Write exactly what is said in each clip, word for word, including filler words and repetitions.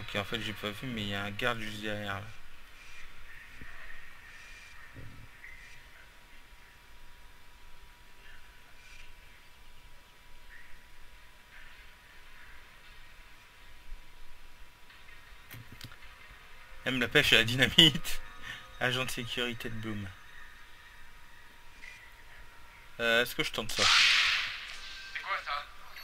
Ok, en fait j'ai pas vu, mais il y a un garde juste derrière là. Aime la pêche à la dynamite. Agent de sécurité de Bloom. Euh, Est-ce que je tente ça? C'est quoi ça?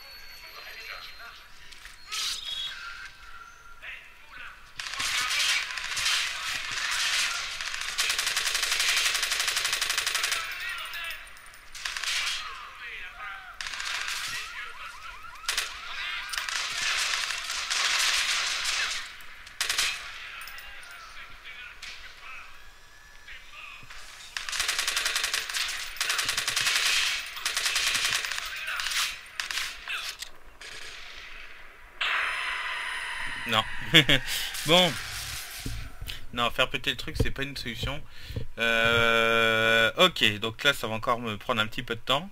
Non. Bon. Non, faire péter le truc, c'est pas une solution. Euh... Ok, donc là, ça va encore me prendre un petit peu de temps.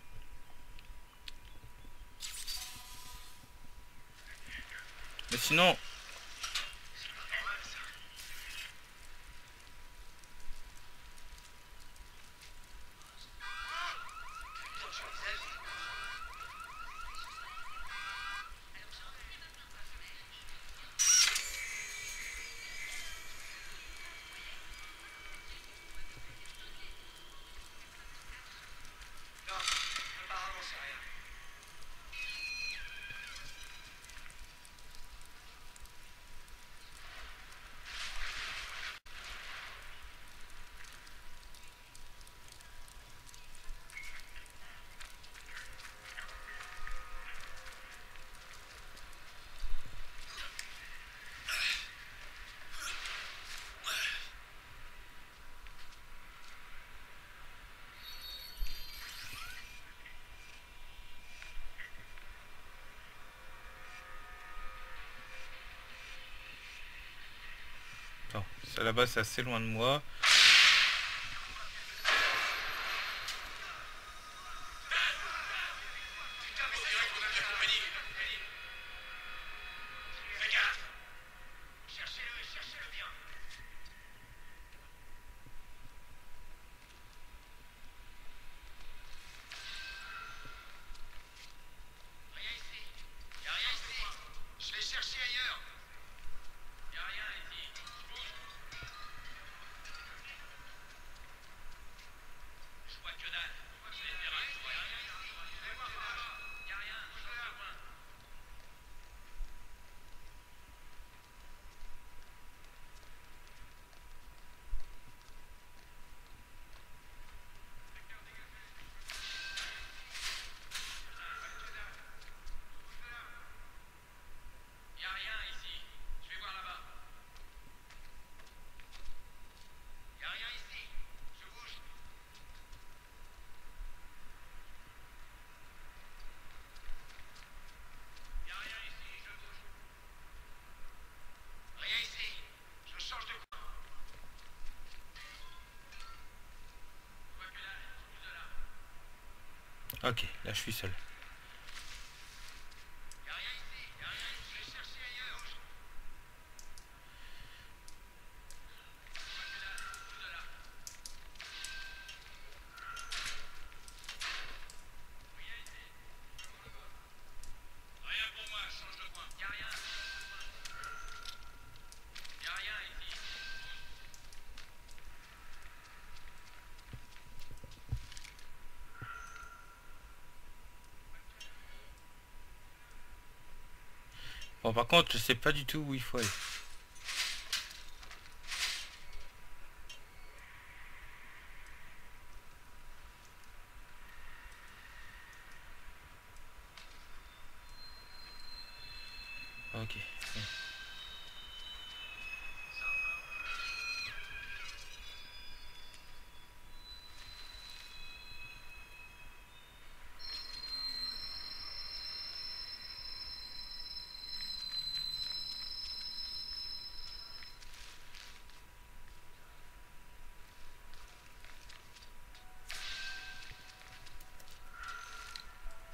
Mais sinon... Non, apparemment c'est rien. Attends, ça là-bas, c'est assez loin de moi. Putain, mais c'est vrai qu'on a bien compagnie. Fais gaffe. Cherchez-le et cherchez-le bien. Rien ici. Y'a rien ici. Je vais chercher ailleurs. Y'a rien ici. Je bouge. Je vois que dalle. Je vais faire un tour. Y'a rien ici. Je vais voir par là. Y'a rien. Je suis loin. Y'a rien ici. Je vais voir là-bas. Y'a rien ici. Je bouge. Y'a rien ici. Je bouge. Rien ici. Je change de coin. Je vois que dalle. Je bouge de là. Ok, là, je suis seul. Y'a rien ici. Y'a rien ici. Je vais chercher ailleurs. Je vois que dalle. Je bouge de là. Rien ici. Rien pour moi. Je change de coin. Y'a rien. Y'a rien ici. Bon, par contre, je sais pas du tout où il faut aller. Ok.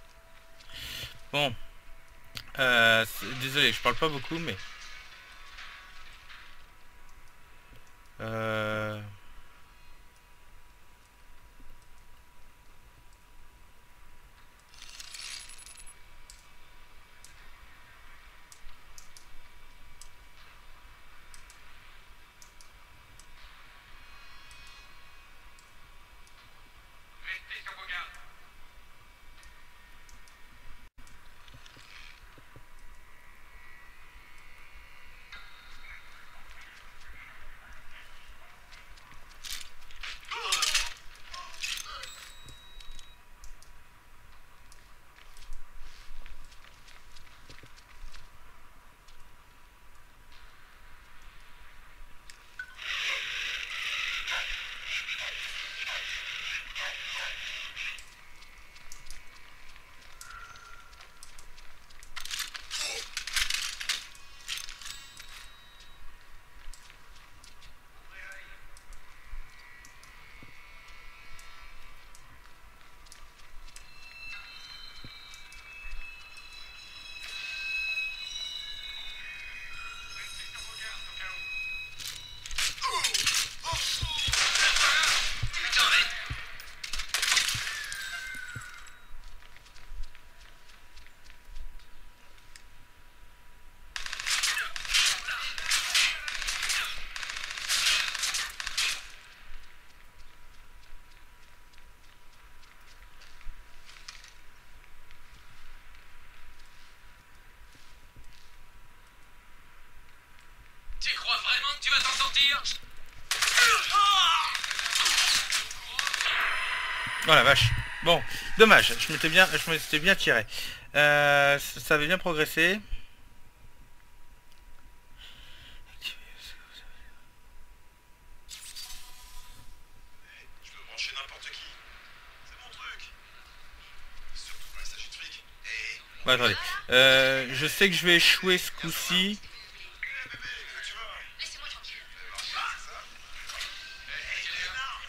Bon. Euh, c'est- désolé, je parle pas beaucoup, mais... Euh... Restez sur vos gardes. Tu crois vraiment que tu vas t'en sortir? Oh la vache. Bon, dommage, je m'étais bien, je m'étais bien tiré. Euh, ça avait bien progressé. Je peux brancher n'importe qui. C'est mon truc. Surtout quand il s'agit de fric. Hé, Bon, attendez. Euh, je sais que je vais échouer ce coup-ci. bébé, où tu vas? Laissez-moi tranquille. Ah, ça. Hé, connard.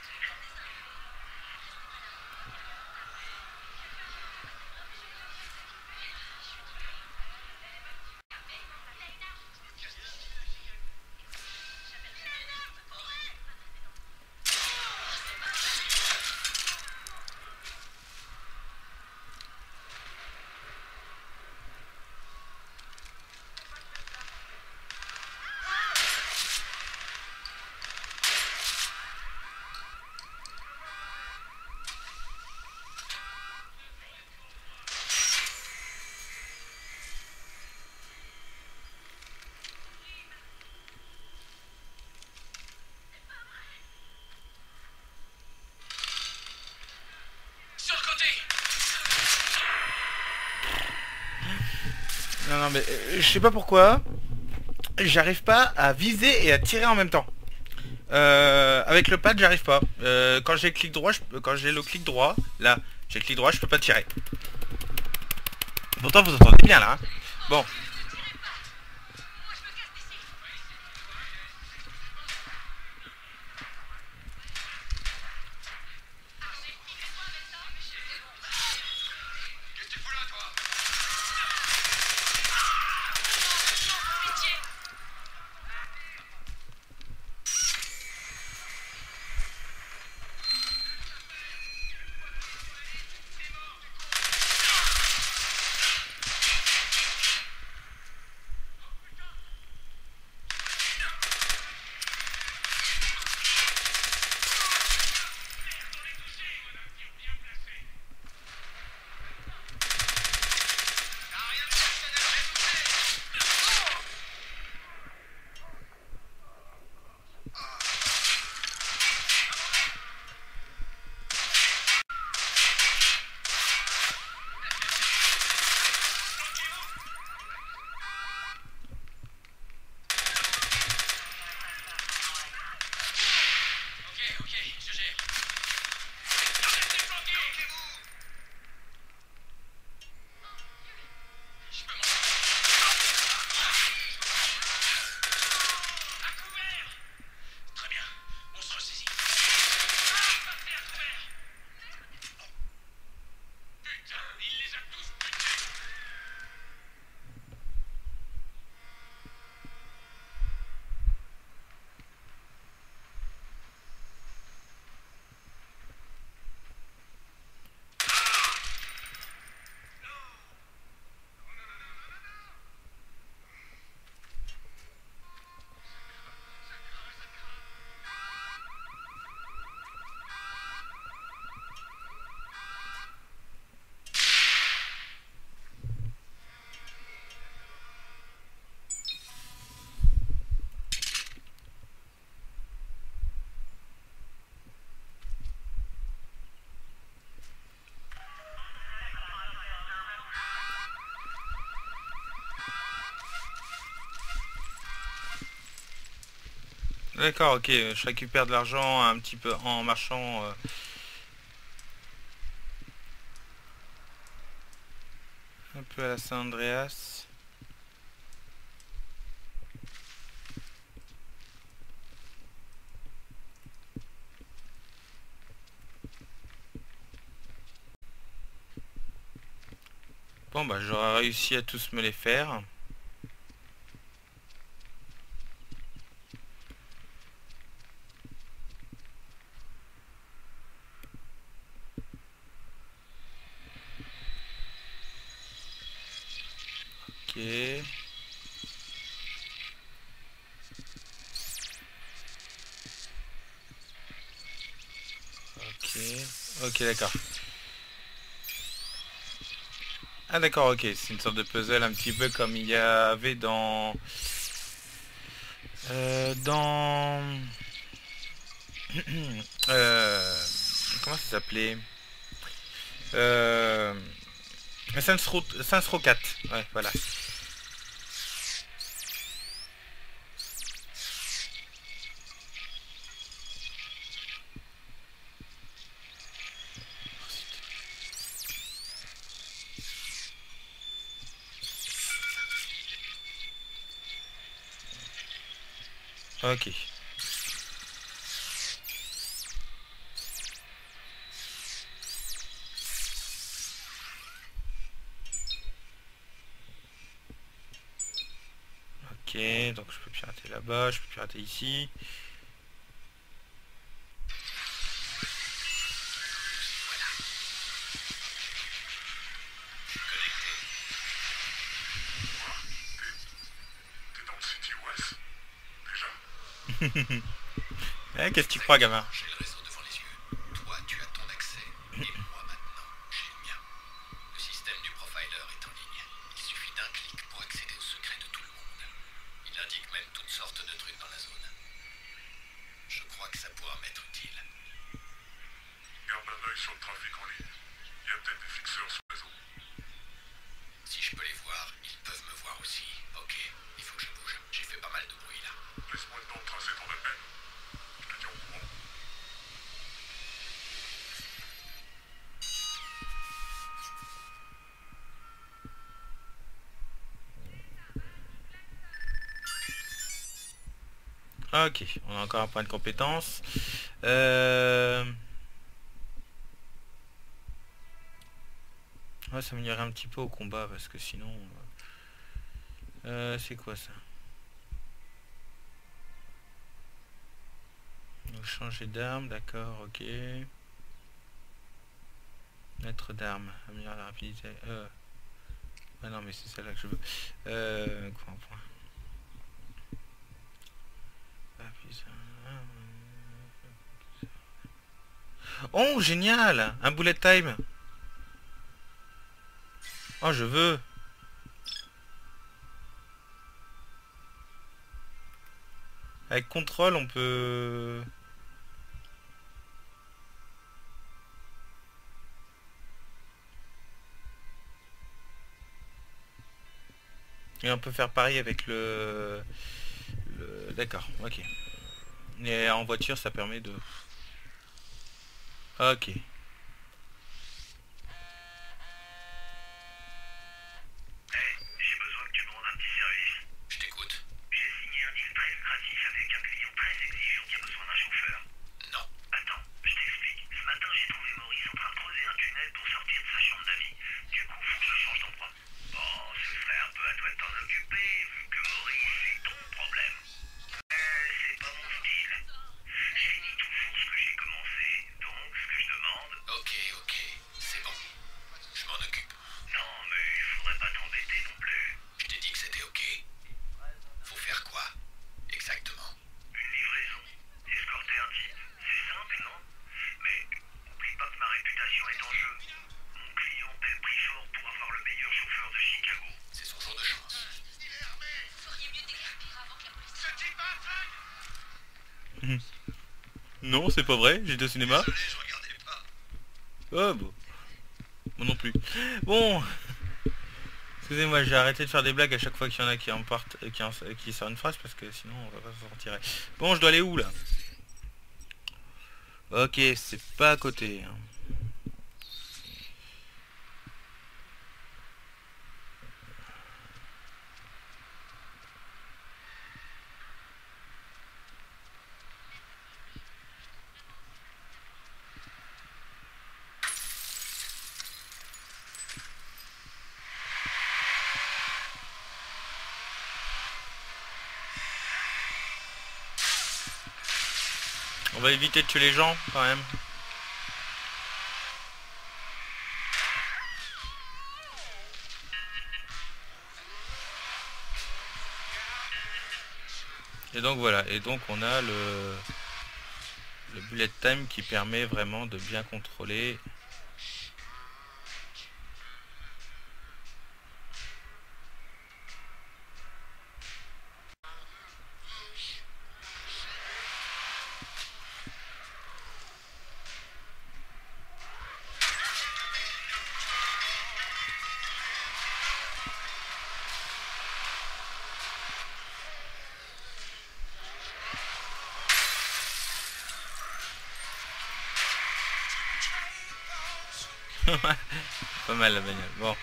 Sur le côté. Non, non, mais euh, je sais pas pourquoi. J'arrive pas à viser et à tirer en même temps. Euh, avec le pad, j'arrive pas. Euh, quand j'ai le clic droit, je, peux- quand j'ai le clic droit, là, j'ai le clic droit, je peux pas tirer. Pourtant, vous entendez bien là. Hein. Bon, Qu'est-ce que tu fous là, toi? Pitié. D'accord, ok, je récupère de l'argent un petit peu en marchant. euh, un peu à la San Andreas. Bon bah j'aurais réussi à tous me les faire. Ok. Ok. Ok, d'accord. Ah d'accord, ok, c'est une sorte de puzzle un petit peu comme il y avait dans... Euh, dans... euh, comment ça s'appelait euh, Saints Row, Saints Row quatre. Ouais, voilà. Ok. Ok, donc je peux pirater là-bas, je peux pirater ici. T'es dans le City West? Déjà? Eh, qu'est-ce que tu crois, gamin? J'ai le réseau devant les yeux. Toi, tu as ton accès. Et moi, maintenant, j'ai le mien. Le système du profiler est en ligne. Il suffit d'un clic pour accéder aux secrets de tout le monde. Il indique même toutes sortes de trucs dans la zone. Je crois que ça pourra m'être utile. Garde un œil sur le trafic en ligne. Il y a peut-être des fixeurs sur le réseau. Si je peux les voir, ils peuvent me voir aussi. Ok, il faut que je bouge. J'ai fait pas mal de bruit là. Laisse-moi le temps de tracer ton appel. Je te tiens au courant. Ok, on a encore un point de compétence. Euh... On va s'améliorer un petit peu au combat parce que sinon... Euh, c'est quoi ça? Donc changer d'arme, d'accord, ok. Maître d'arme, améliorer la rapidité. Euh... Ah non mais c'est celle-là que je veux. Euh... Quoi, point. Oh génial! Un bullet time! Oh je veux! Avec contrôle on peut... Et on peut faire pareil avec le... le... D'accord, ok. Et en voiture ça permet de... Ok. Hey, j'ai besoin que tu me rendes un petit service. Je t'écoute. J'ai signé un deal très lucratif avec un client très exigeant qui a besoin d'un chauffeur. Non. Attends, je t'explique. Ce matin, j'ai trouvé Maurice en train de creuser un tunnel pour sortir de sa chambre d'amis. Du coup, faut que je change d'endroit. Bon, ce serait un peu à toi de t'en occuper, vu que Maurice, c'est ton problème. Euh, c'est pas mon style. Je finis toujours ce que j'ai commencé, donc ce que je demande... Ok, ok. C'est bon. Je m'en occupe. Non, mais il faudrait pas t'embêter non plus. Je t'ai dit que c'était ok. Faut faire quoi? Exactement. Une livraison. Escorter un type. C'est simple, non? Mais oublie pas que ma réputation est en jeu. Mon client paie le prix fort pour avoir le meilleur chauffeur de Chicago. C'est son jour de chance. Ce type a un flingue! Non c'est pas vrai, j'étais au cinéma. Désolé, je regardais pas. Oh bon. Moi non plus. Bon. Excusez-moi, j'ai arrêté de faire des blagues à chaque fois qu'il y en a qui en partent, euh, qui, en, qui sort une phrase parce que sinon on va pas s'en sortir. Bon, je dois aller où là? Ok, c'est pas à côté. Hein. On va éviter de tuer les gens quand même. Et donc voilà, et donc on a le, le bullet time qui permet vraiment de bien contrôler. Pas mal la bagnole. Bon.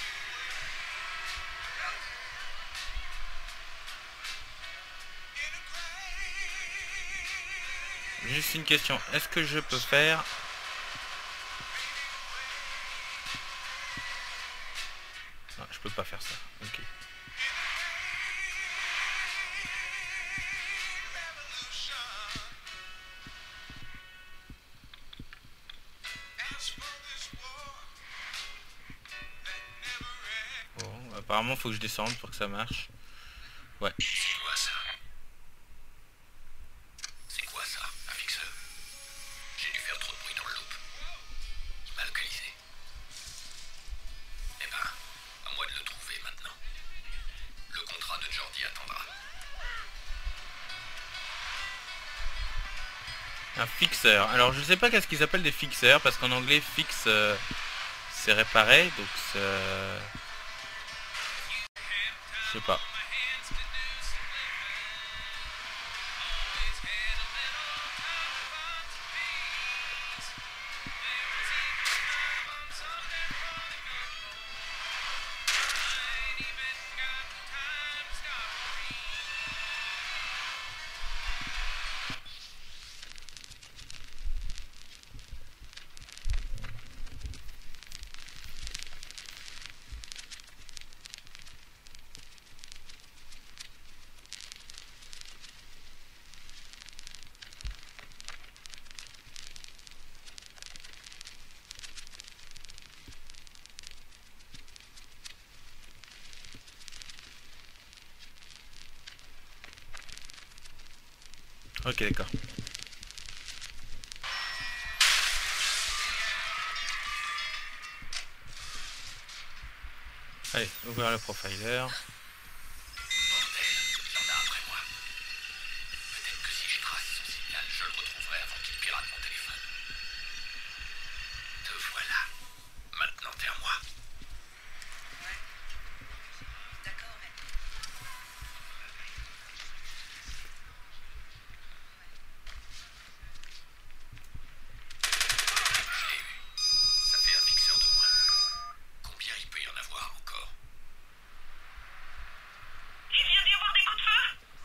Juste une question. Est-ce que je peux faire... Non, je peux pas faire ça. Ok. Bon, apparemment faut que je descende pour que ça marche. Ouais. C'est quoi ça? C'est quoi ça? Un fixeur? J'ai dû faire trop de bruit dans le loop. Il m'a localisé. Eh ben, à moi de le trouver maintenant. Le contrat de Jordi attendra. Un fixeur. Alors je sais pas qu'est-ce qu'ils appellent des fixeurs parce qu'en anglais fixe euh, c'est réparé donc c'est... Je sais pas. Ok, d'accord. Allez, ouvrir le profiler. Bordel, il en a après moi. Peut-être que si je trace son signal, je le retrouverai avant qu'il pirate mon téléphone. Te voilà. Maintenant t'es à moi. D'accord, mais... Je l'ai eu. Ça fait un fixeur de moins. Combien il peut y en avoir encore? Il vient d'y avoir des coups de feu?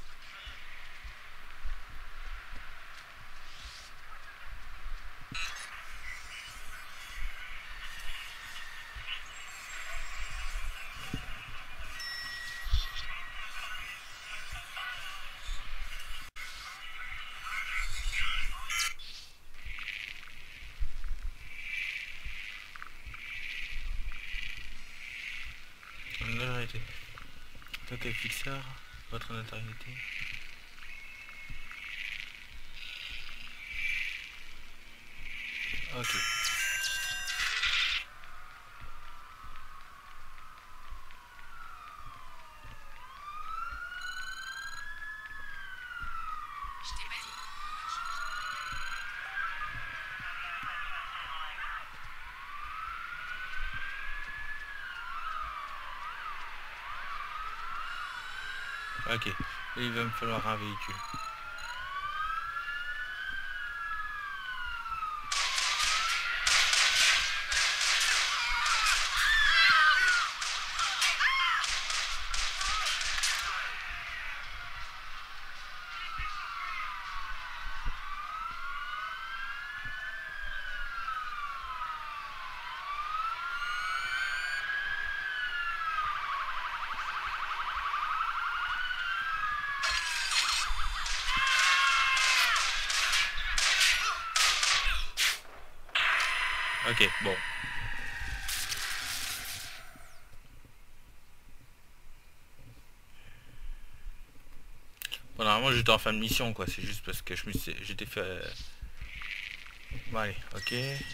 Notoriété. Ok, fixeur. Votre notoriété. Ok. Je t'ai pas dit. Ok, il va me falloir un véhicule. Ok, bon. Bon, normalement j'étais en fin de mission quoi, c'est juste parce que je me suis... j'étais fait... Bon allez, ok.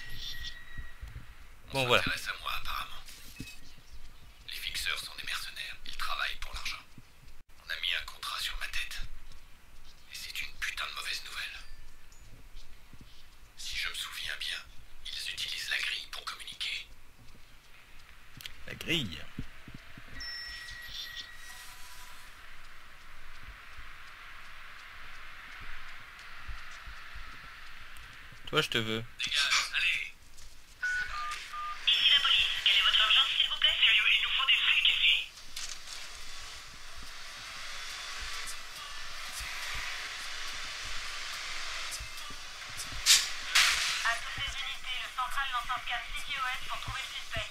Bon On voilà. s'intéresse à moi apparemment. Les fixeurs sont des mercenaires, ils travaillent pour l'argent. On a mis un contrat sur ma tête. Et c'est une putain de mauvaise nouvelle. Si je me souviens bien, ils utilisent la grille pour communiquer. La grille. Toi je te veux. Dégage, allez! Ici la police. Quelle est votre urgence, s'il vous plaît? Sérieux, il nous faut des flics ici. À toutes les unités, le central lance un scan C T O S pour trouver le suspect.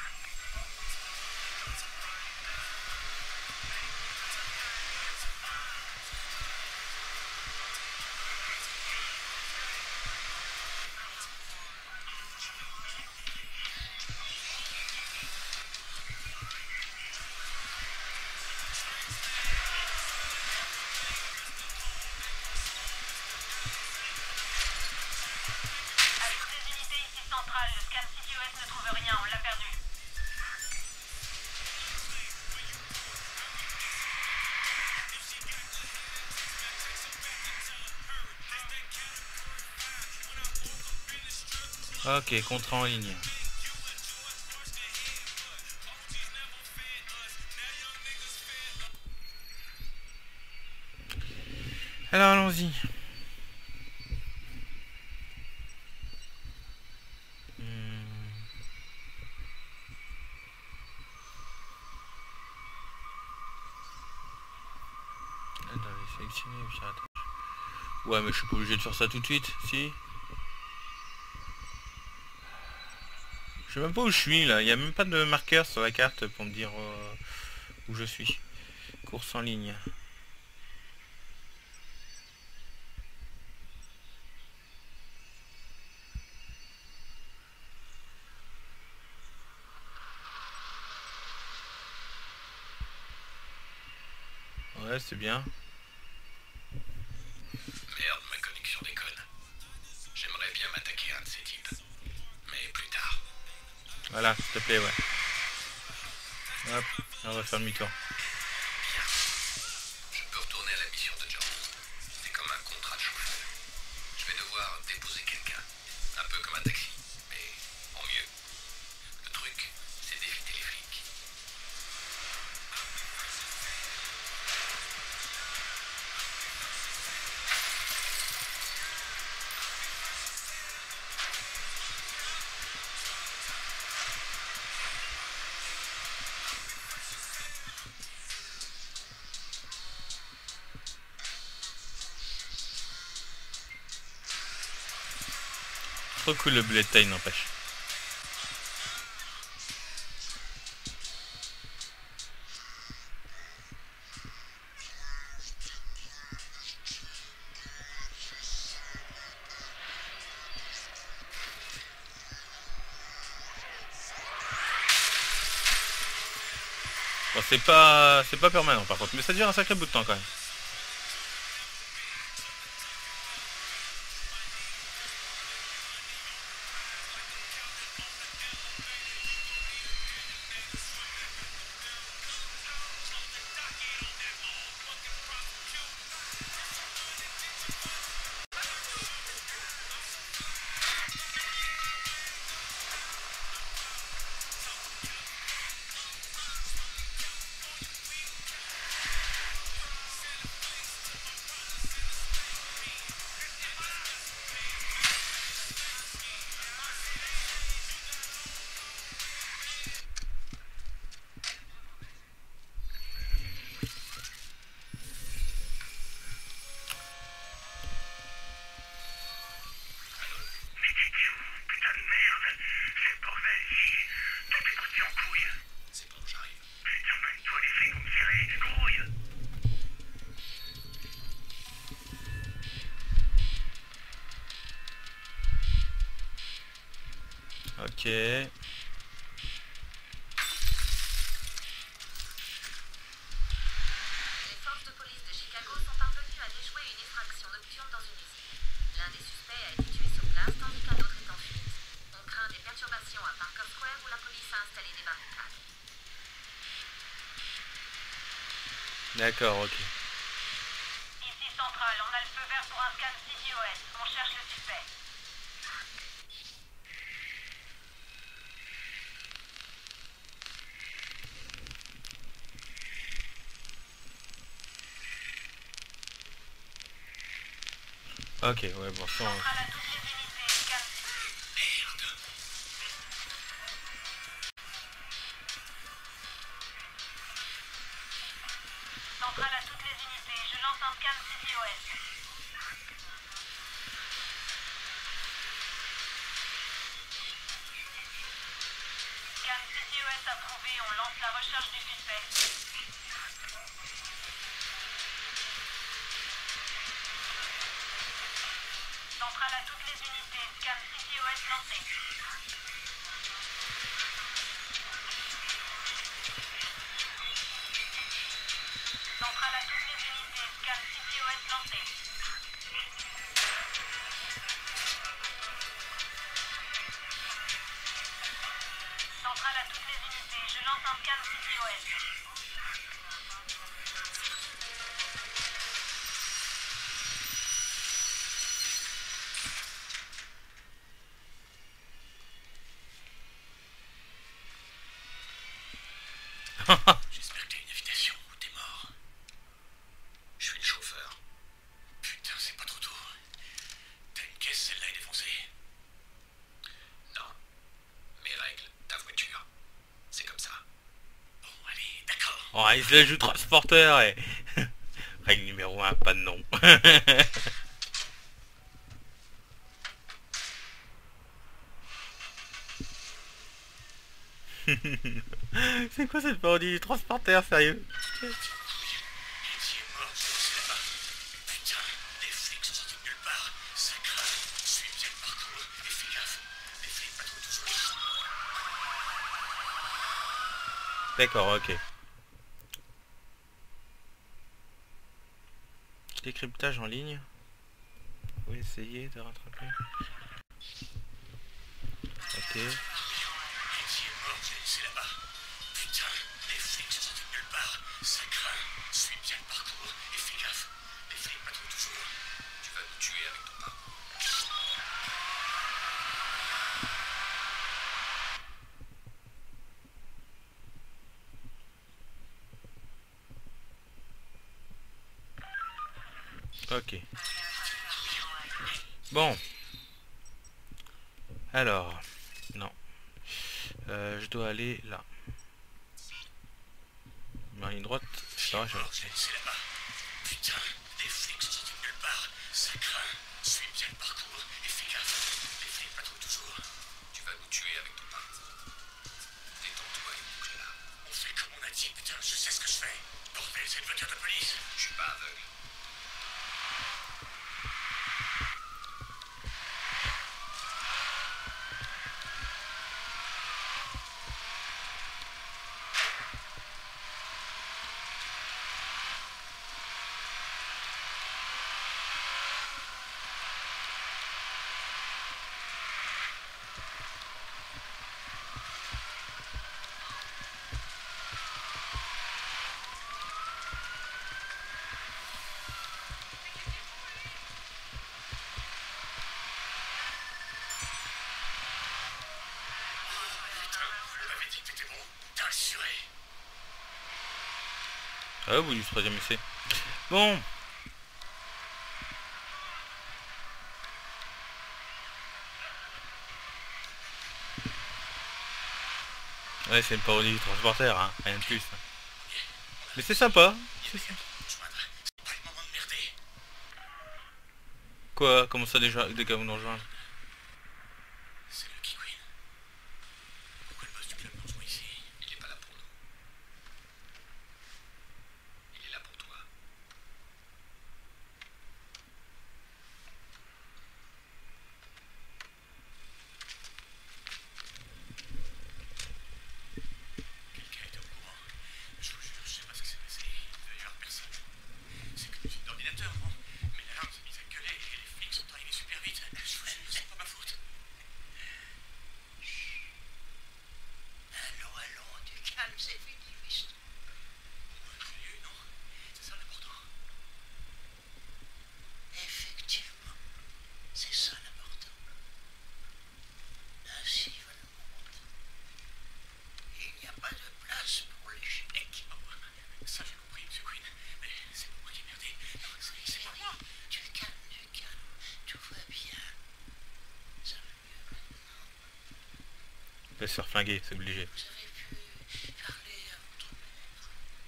À toutes les unités ici centrale, le scan C T O S ne trouve rien, on l'a perdu. Ok, contrat en ligne. Alors allons-y. Hmm. Attendez, sélectionner, piratage. Ouais, mais je suis pas obligé de faire ça tout de suite, si. Je sais même pas où je suis là, il n'y a même pas de marqueur sur la carte pour me dire euh, où je suis. Course en ligne. Ouais, c'est bien. Merde, ma connexion déconne. J'aimerais bien m'attaquer à un de ces types. Mais plus tard. Voilà, s'il te plaît, ouais. Hop, on va faire demi-tour. Je peux retourner à la mission de John. C'est comme un contrat de chauffeur. Je vais devoir déposer quelqu'un. Un peu comme un taxi, mais en mieux. Le truc, c'est d'éviter les flics. Trop cool le bullet time, n'empêche. Bon, c'est pas c'est pas permanent par contre, mais ça dure un sacré bout de temps quand même. Ok. Les forces de police de Chicago sont parvenues à déjouer une effraction nocturne dans une usine. L'un des suspects a été tué sur place tandis qu'un autre est en fuite. On craint des perturbations à Parker Square où la police a installé des barricades. D'accord, ok. Ici Central, on a le feu vert pour un scan C T O S. On cherche le suspect. Ok, ouais, bon, ça... on- Central à toutes les unités. Scan. Central à toutes les unités. Je lance un scan C T O S. Scan C T O S approuvé. On lance la recherche du suspect. Central à toutes les unités. Scan C T O S lancé. Central à toutes les unités. Scan C T O S lancé. Central à toutes les unités. Je lance un scan C T O S. J'espère que t'as une invitation ou t'es mort. Je suis le chauffeur. Putain, c'est pas trop tôt. T'as une caisse, celle-là est défoncée. Non. Mes règles, ta voiture. C'est comme ça. Bon, allez, d'accord. Oh, il se la joue transporteur et... Règle numéro un, pas de nom. C'est quoi cette parodie du transporteur, sérieux? Qui est mort, c'est là-bas. Putain, des flics sont sortis de nulle part. Ça craint. Suis bien le parcours et fais gaffe. Les flics pas trop toujours. D'accord, ok. Décryptage en ligne. Vous essayez de rattraper. Ok. Qui est mort, c'est là-bas. Putain, les flics sont sortis de nulle part. Ça craint. Suis bien le parcours et fais gaffe. Les flics pas trop toujours. Tu vas nous tuer avec ton parcours. Ok. Bon. Alors. Non. Euh, je dois aller là. En ligne droite. Ça, je... C'est là-bas. Putain, les flics sont sortis de nulle part. Ça craint. Suis bien le parcours et fais gaffe. Les flics pas trop toujours. Tu vas nous tuer avec ton parcours. Détends-toi et boucle là. On fait comme on a dit, putain, je sais ce que je fais. Bordel, c'est une voiture de police. Je suis pas aveugle. Ah, au bout du troisième essai. Bon. Ouais, c'est une parodie du transporteur, hein, rien de plus. Mais c'est sympa. C'est sympa. C'est pas le moment de merder. Quoi? Comment ça déjà des gars vont nous rejoindre? C'est le Kikwin. Pourquoi le boss du club nous rejoint ici? Il est pas là pour nous. Il est là pour toi. vais se faire flinguer, c'est obligé. Vous avez pu parler à votre maître.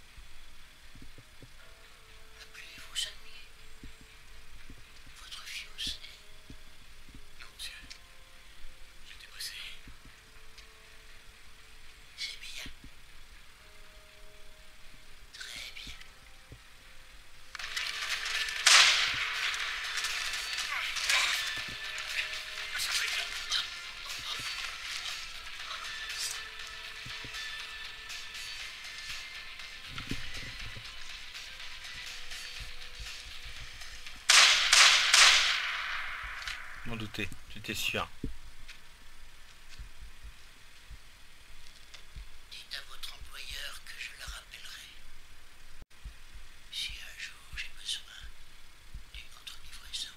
Appelez-vous Sanmier. Votre fiancé. Non, monsieur. J'étais pressé. C'est bien. Très bien. M'en doutais, j'étais sûr. Dites à votre employeur que je le rappellerai. Si un jour j'ai besoin d'une autre livraison.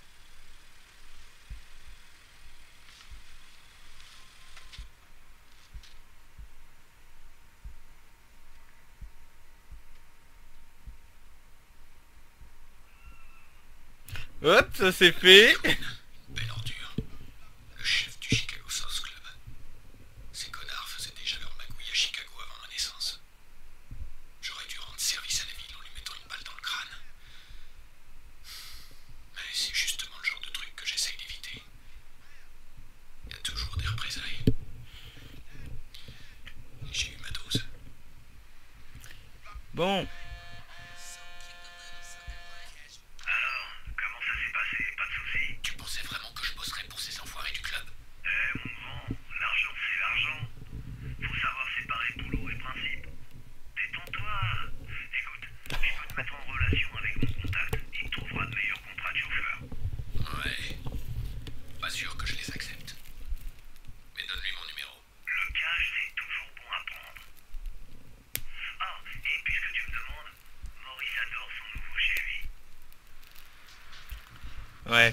Hop, ça c'est fait. Belle ordure. Le chef du Chicago South Club. Ces connards faisaient déjà leur magouille à Chicago avant ma naissance. J'aurais dû rendre service à la ville en lui mettant une balle dans le crâne. Mais c'est justement le genre de truc que j'essaye d'éviter. Il y a toujours des représailles. J'ai eu ma dose. Bon, Alors, comment ça s'est passé? Pas de soucis? Tu pensais vraiment que je bosserais pour ces enfoirés du club? Eh mon grand, l'argent c'est l'argent. Faut savoir séparer boulot et principe. Détends-toi. Écoute, je peux te mettre en relation avec mon contact. Il te trouvera de meilleurs contrats de chauffeur. Ouais. Pas sûr que je les accepte. Mais donne-lui mon numéro. Le cash c'est toujours bon à prendre. Ah, et puisque tu me demandes, Maurice adore son nouveau Chevy. ouais.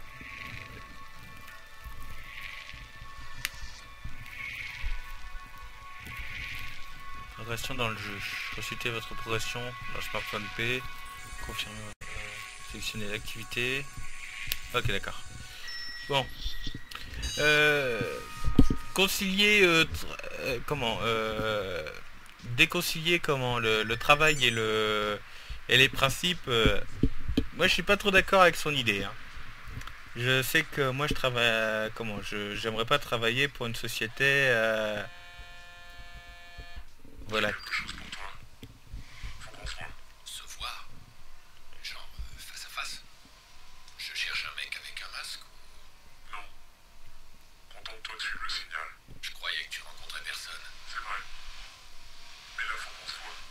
Progression dans le jeu. Consultez votre progression dans le smartphone P. Confirmez. Euh, sélectionnez l'activité. Ok, d'accord. Bon. Euh, concilier. Euh, tra- euh, comment euh, déconcilier comment le, le travail et le et les principes. euh, moi, je suis pas trop d'accord avec son idée. Hein. Je sais que moi, je travaille. Comment je j'aimerais pas travailler pour une société. euh, voilà. Quelque chose pour toi. Faut qu'on se voit. Se voir. Genre euh, face à face. Je cherche un mec avec un masque ou... Non. Contente-toi de suivre le signal. Je croyais que tu rencontrais personne. C'est vrai. Mais là, faut qu'on se voit.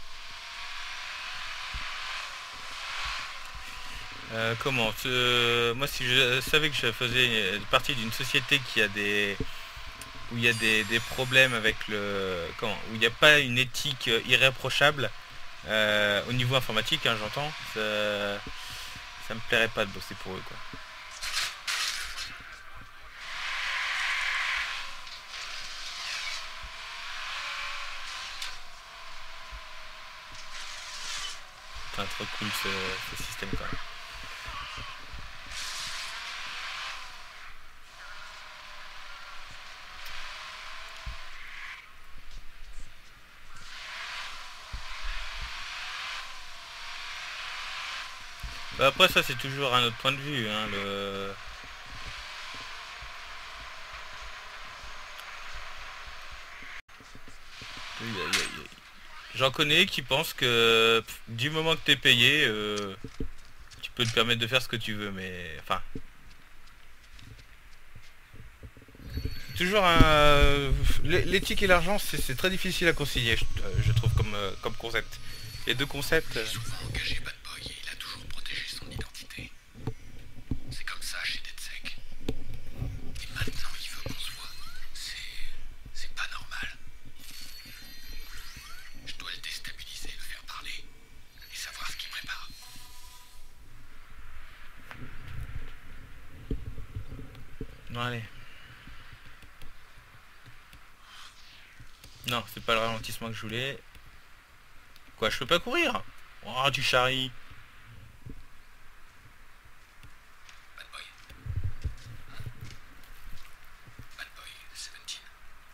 Euh, comment ce- Moi, si je savais que je faisais partie d'une société qui a des où il y a des, des problèmes avec le comment où il n'y a pas une éthique euh, irréprochable euh, au niveau informatique, hein, j'entends, ça, ça me plairait pas de bosser pour eux, quoi. Enfin, trop cool ce, ce système quand même. Bah après ça c'est toujours un autre point de vue, hein, le... Oui, y a- y a- y a- J'en connais qui pensent que pff, du moment que t'es payé, euh, tu peux te permettre de faire ce que tu veux, mais enfin... Toujours un... l'é- L'éthique et l'argent c'est c'est très difficile à concilier, je, euh, je trouve, comme, euh, comme concept. Les deux concepts... euh, J'ai souvent engagé Bad Boy et il a toujours protégé son identité. C'est comme ça chez DedSec. Et maintenant il veut qu'on se voit. C'est... c'est pas normal. Je dois le déstabiliser, le faire parler et savoir ce qu'il prépare. Non, allez. Non, c'est pas le ralentissement que je voulais. Quoi, je peux pas courir? Oh, tu charries. Bad Boy. Bad Boy, dix-sept.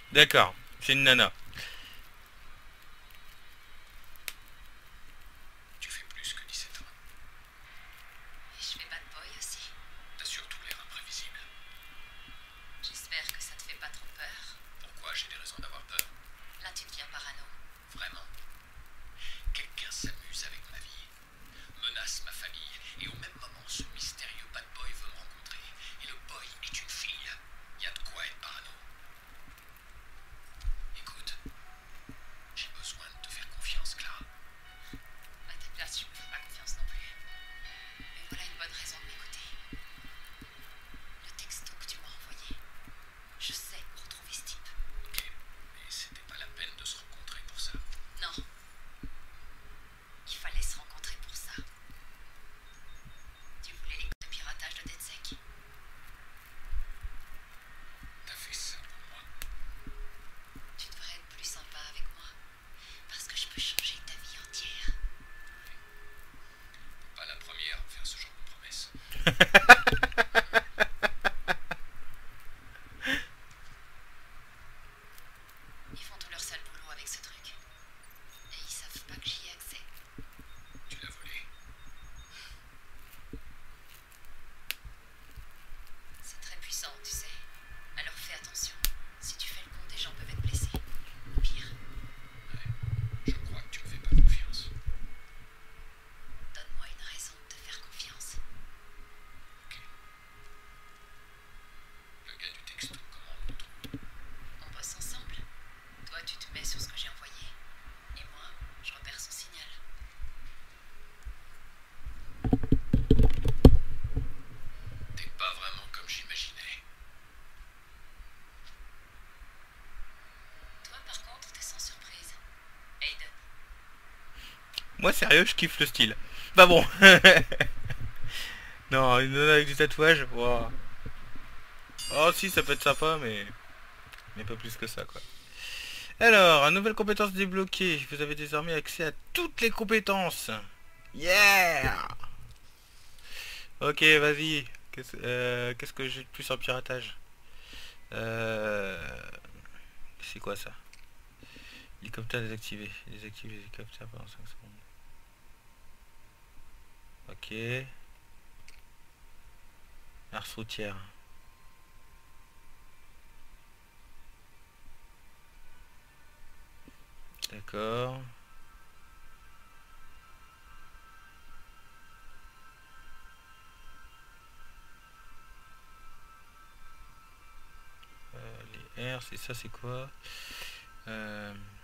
D'accord, c'est une nana. Tu fais plus que dix-sept ans. Et je fais bad boy aussi. T'as surtout l'air imprévisible. J'espère que ça te fait pas trop peur. Pourquoi j'ai des raisons d'avoir peur? Là, tu deviens parano. Vraiment? Quelqu'un s'amuse avec ma vie, menace ma famille, et au même moment, ce mystérieux bad boy veut me rencontrer. Et le boy est une fille. Y a de quoi être parano. Écoute, j'ai besoin de te faire confiance, Clara. À ta place, je me fais pas confiance non plus. Mais voilà une bonne raison de m'écouter. Le texto que tu m'as envoyé. Je sais où retrouver ce type. Ok, mais c'était pas la peine de se rencontrer pour ça. Non. Il fallait se rencontrer pour ça. Tu voulais les codes de piratage de DedSec. T'as fait ça pour moi. Tu devrais être plus sympa avec moi. Parce que je peux changer ta vie entière. Pas la première à me faire ce genre de promesse. Ils font tout leur sale boulot avec ce truc. Et ils savent pas que j'y ai accès. Tu l'as volé. C'est très puissant, tu sais. Alors fais attention. Si tu fais le con, des gens peuvent être blessés. Ou pire, Je crois que tu me fais pas confiance. donne-moi une raison de te faire confiance. Ok. Le gars du texto, comment on le retrouve? On bosse ensemble. Toi, tu te mets sur ce que j'ai envoyé. Et moi, je repère son signal. T'es pas vraiment comme j'imaginais. Toi, par contre, t'es sans surprise. Aiden. Moi sérieux, je kiffe le style. Bah bon. Non, une nana avec des tatouages, wow. Oh si, ça peut être sympa, mais... Mais pas plus que ça, quoi. Alors, une nouvelle compétence débloquée. Vous avez désormais accès à toutes les compétences. Yeah. Ok, vas-y. Qu'est-ce euh, qu'est-ce que j'ai de plus en piratage? euh... C'est quoi ça? Hélicoptère désactivé. Désactiver l'hélicoptère pendant cinq secondes. Ok. Ars routière. D'accord. Euh, les R, c'est ça, c'est quoi? euh...